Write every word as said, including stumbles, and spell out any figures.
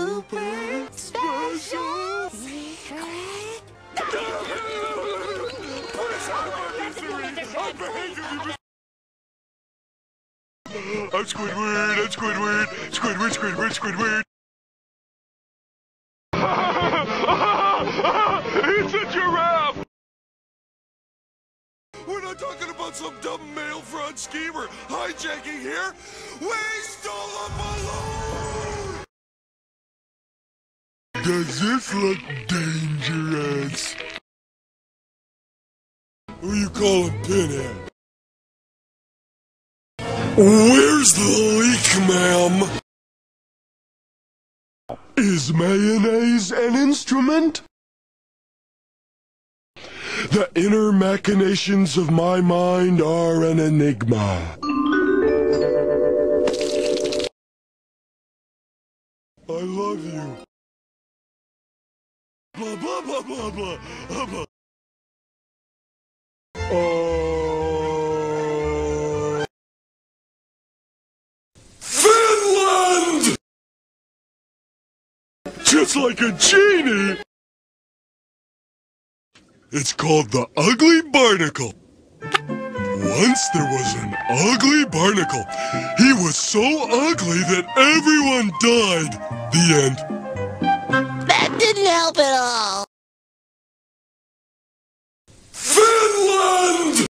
super special secret. I'm Squidward, I'm Squidward, Squidward, Squidward, Squidward. It's a giraffe! We're not talking about some dumb mail fraud schemer hijacking here. We stole a balloon! Does this look dangerous? Who you calling Pinhead? Where's the leak, ma'am? Is mayonnaise an instrument? The inner machinations of my mind are an enigma. I love you. Blah, blah, blah, blah, blah, blah, blah. Oh. Finland! Just like a genie! It's called the Ugly Barnacle. Once there was an ugly barnacle. He was so ugly that everyone died. The end. That didn't help at all.